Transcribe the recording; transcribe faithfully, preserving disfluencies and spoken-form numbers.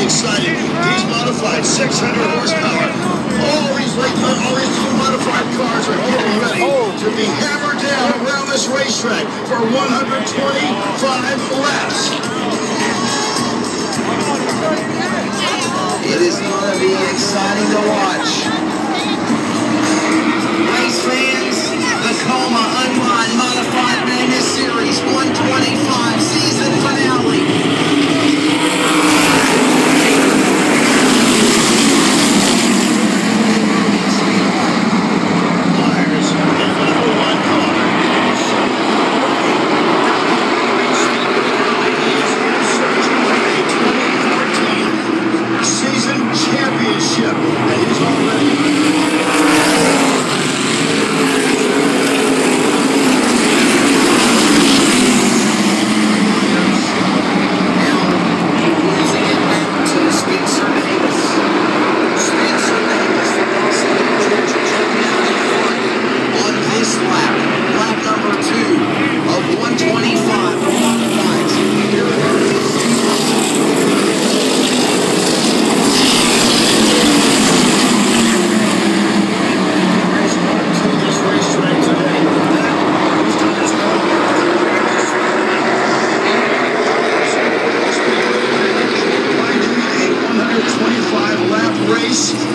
exciting. These modified six hundred horsepower, all these late, all these modified cars are getting ready to be hammered down around this racetrack for one hundred twenty-five laps. It is going to be exciting to watch. Race fans, the Coma Unwind Modified Madness Series one twenty-five season finale. twenty-five lap race.